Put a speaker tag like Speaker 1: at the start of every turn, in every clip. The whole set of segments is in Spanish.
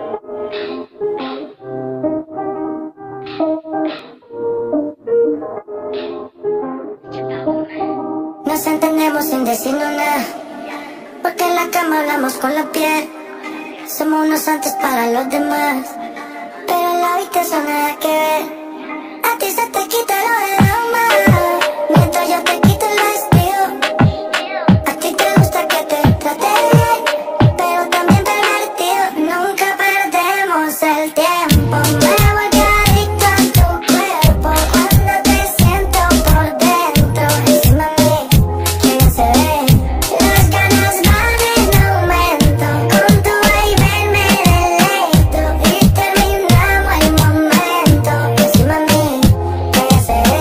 Speaker 1: Nos entendemos sin decirnos nada, porque en la cama hablamos con la piel. Somos unos santos para los demás, pero en la habitación nada que ver. A ti se te quita lo de drama, mientras yo te quito el vestido. A ti te gusta que te trate bien, pero también pervertido. Nunca perdemos el tiempo. Me volví adicto a tu cuerpo cuando te siento por dentro. Encima de mí, que ya se ve. Las ganas van en aumento. Con tu vaivén me deleito y terminamos el momento. Encima de mí, que ya se ve.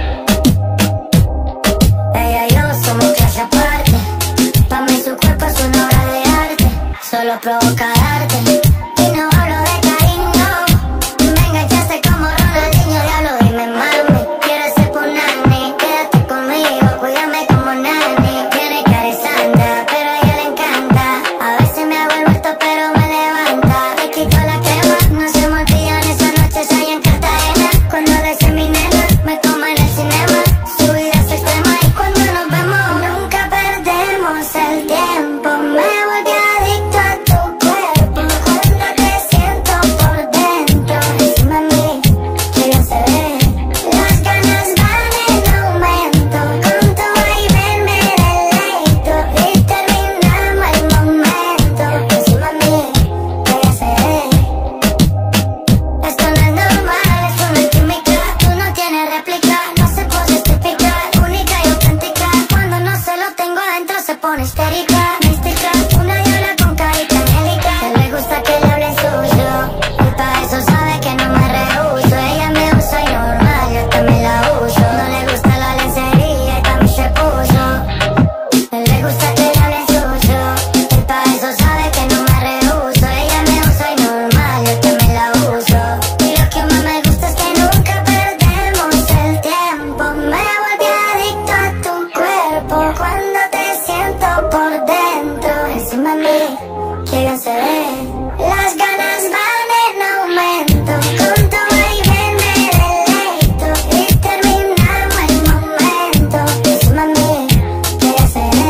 Speaker 1: Ella y yo somos clase aparte. Pa' mí su cuerpo es una obra de arte. Solo provoca darte y no hablo de cariño. Me enganchaste como Ronaldinho, diablo, dime mami. ¿Quieres ser punani? Quédate conmigo, cuídame como nani. Tiene cara de santa, pero a ella le encanta. A veces me hago el muerto, pero me levanta. Te quito la crema, no se me olvidan esas noches ahí en Cartagena. Cuando desde mi nena me como en el cinema. Su vida es extrema y cuando nos vemos nunca perdemos el tiempo. Me volví adicto a tu cuerpo cuando te siento por dentro. Encima de mí, que bien se ve. Las ganas van en aumento. Con tu vaivén me deleito y terminamos el momento. Encima de mí, que ya se ve. Esto no es normal, esto no es química. Tú no tienes réplica, no se pose típica, única y auténtica. Cuando no se lo tengo adentro se pone histérica, mística. Una diabla con carita angélica. A él le gusta que le hable suyo y pa' eso sabe que no me rehuso. Ella me usa y normal, yo también la uso. No le gusta la lencería y pa' mí se puso. A él le gusta que le hable suyo y pa' eso sabe que no me rehuso. Ella me usa y normal, yo también la uso. Y lo que más me gusta es que nunca perdemos el tiempo. Me volví adicto a tu cuerpo cuando te siento por dentro. Encima de mí, que bien se ve. Las ganas van en aumento. Con tu vaivén me deleito y terminamos el momento. Encima de mí, que ya se ve.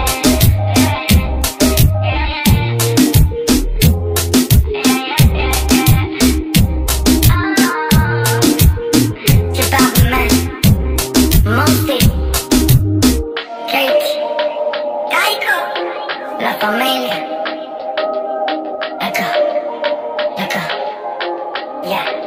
Speaker 1: Superman, Monty, Cake, Kaiko, la familia. Acá, acá, ya.